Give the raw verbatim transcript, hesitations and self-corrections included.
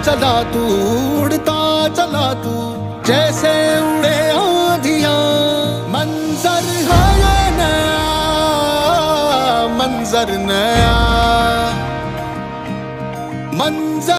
चला तू, उड़ता चला तू, जैसे उड़े आंधियां। मंजर है ये नया, मंजर नया, मंजर